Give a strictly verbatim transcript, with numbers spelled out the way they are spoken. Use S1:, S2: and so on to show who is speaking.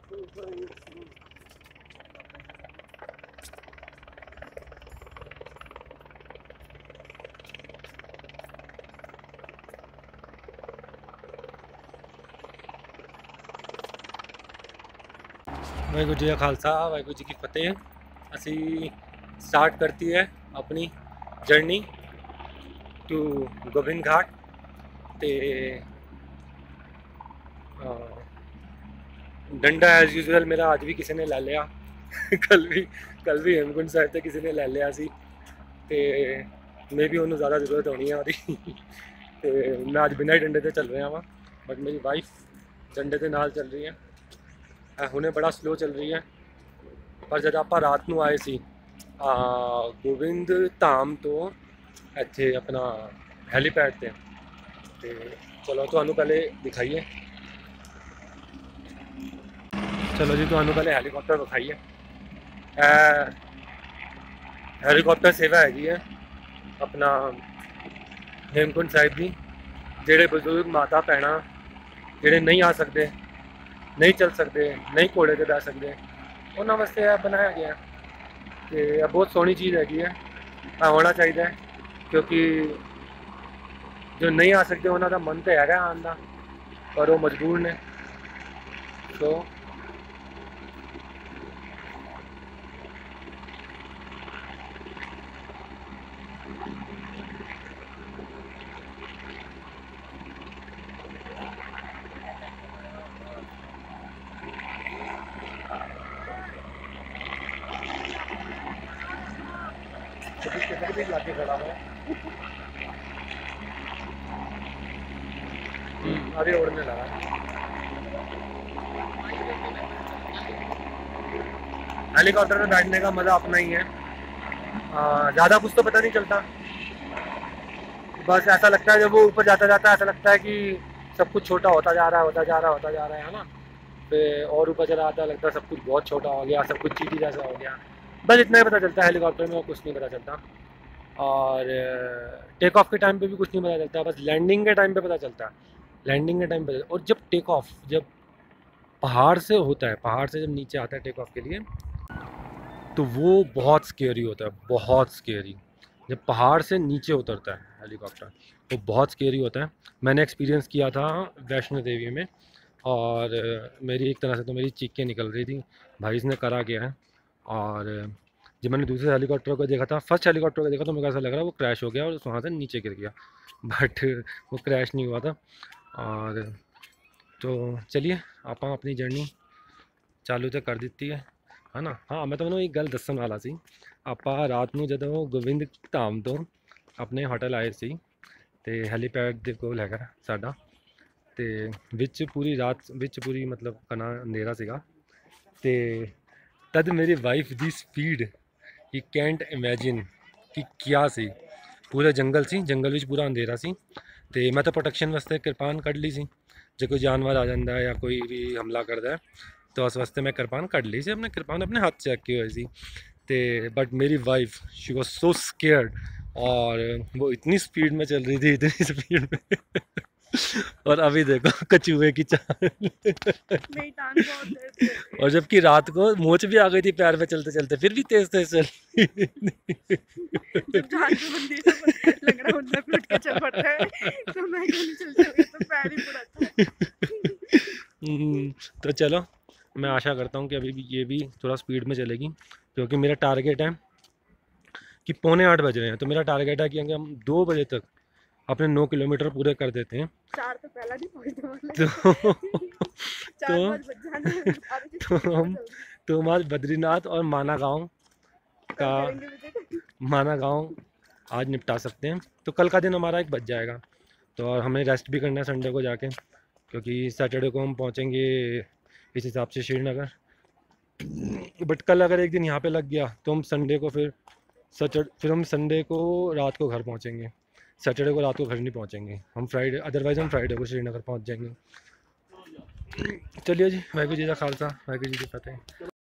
S1: वाहिगुरू जी का खालसा वाहिगुरू जी की फतेह। असी स्टार्ट करती है अपनी जर्नी टू गोबिंद घाट। ते डंडा एज यूजुअल मेरा आज भी किसी ने ले लिया कल भी कल भी हेमकुंड साहिब से किसी ने ले लिया सी ते मैं भी उन्होंने ज़्यादा जरूरत होनी है ਉਹਦੀ ਤੇ मैं आज बिना ही डंडे से चल रहा वा बट मेरी वाइफ डंडे के नाल चल रही है। हुणे बड़ा स्लो चल रही है पर जब आप रात को आए सी गोबिंद धाम तो ਇੱਥੇ अपना हैलीपैड ते ते चलो ਤੁਹਾਨੂੰ पहले दिखाइए। चलो जी ਤੁਹਾਨੂੰ पहले हैलीकॉप्टर दिखाइए। हैलीकॉप्टर सेवा हैगी है अपना हेमकुंड साहिब की। ਜਿਹੜੇ ਬਜ਼ੁਰਗ ਮਾਤਾ ਭੈਣਾਂ ਜਿਹੜੇ नहीं आ सकते नहीं चल सकते नहीं घोड़े पर बह सकते उन्होंने वास्ते यह बनाया गया तो यह बहुत सोहनी चीज़ हैगी है। यह होना चाहिए क्योंकि जो नहीं आ सकते उन्होंने मन तो है आने का पर वो मजबूर ने। तो लाके खड़ा है अभी उड़ने लगा। हेलीकॉप्टर में बैठने का मज़ा अपना ही है। ज़्यादा कुछ तो पता नहीं चलता, बस ऐसा लगता है जब वो ऊपर जाता जाता ऐसा लगता है कि सब कुछ छोटा होता जा रहा है होता जा रहा है होता जा रहा है ना। फिर और ऊपर चला आता लगता है सब कुछ बहुत छोटा हो गया, सब कुछ चीटी जैसा हो गया। बस इतना ही पता चलता है हेलीकॉप्टर में और कुछ नहीं पता चलता। और टेक ऑफ के टाइम पे भी कुछ नहीं पता चलता, बस लैंडिंग के टाइम पे पता चलता है। लैंडिंग के टाइम पे और जब टेक ऑफ जब पहाड़ से होता है, पहाड़ से जब नीचे आता है टेक ऑफ के लिए तो वो बहुत स्केरी होता है, बहुत स्केरी। जब पहाड़ से नीचे उतरता है हेलीकॉप्टर तो बहुत स्केरी होता है। मैंने एक्सपीरियंस किया था वैष्णो देवी में और मेरी एक तरह से तो मेरी चीखें निकल रही थी, भाई इसने करा गया है। और जब मैंने दूसरे हेलीकॉप्टर को देखा था, फर्स्ट हेलीकॉप्टर को देखा तो मुझे ऐसा लग रहा है वो क्रैश हो गया और वहाँ से नीचे गिर गया, बट वो क्रैश नहीं हुआ था। और तो चलिए आप अपनी जर्नी चालू तो कर दी है है ना। हाँ मैं तो एक गल दसन वाला सी, आप रात को जो गोबिंद धाम तो अपने होटल आए सी तो हैलीपैड के कोल हैगा साडा ते विच पूरी रात विच पूरी मतलब कना अंधेरा सीगा ते तद मेरी वाइफ दी स्पीड यू कैंट इमेजिन कि क्या सी। पूरा जंगल सी, जंगल विच पूरा अंधेरा सी ते मैं तो प्रोटेक्शन वास्ते कृपान कढ़ ली सी। जो कोई जानवर आ जाता है या कोई भी हमला करता है तो उस वास्ते मैं कृपान कढ़ ली सी, अपने कृपान अपने हाथ से रखी हुई सी ते बट मेरी wife she was so scared और वो इतनी स्पीड में चल रही थी, इतनी स्पीड में और अभी देखो कचुए की चाल और जबकि रात को मोच भी आ गई थी पैर पे चलते चलते फिर भी तेज तेज चल तो चलो मैं आशा करता हूँ कि अभी भी ये भी थोड़ा स्पीड में चलेगी क्योंकि मेरा टारगेट है कि पौने आठ बज रहे हैं तो मेरा टारगेट है कि हम दो बजे तक अपने नौ किलोमीटर पूरे कर देते हैं। चार तो पहला नहीं पहुंचने वाले तो तो, तो हम तो हम आज बद्रीनाथ और माना गांव का माना गांव आज निपटा सकते हैं। तो कल का दिन हमारा एक बच जाएगा तो और हमें रेस्ट भी करना है संडे को जाके क्योंकि सैटरडे को हम पहुंचेंगे इस हिसाब से श्रीनगर। बट कल अगर एक दिन यहाँ पे लग गया तो हम संडे को फिर सैटरडे फिर हम संडे को रात को घर पहुँचेंगे, सैटरडे को रात को घर नहीं पहुँचेंगे हम, फ्राइडे अदरवाइज़ हम फ्राइडे को श्रीनगर पहुँच जाएंगे। चलिए जी, वाहिगुरू जी का खालसा वाहिगुरू जी की फतेह।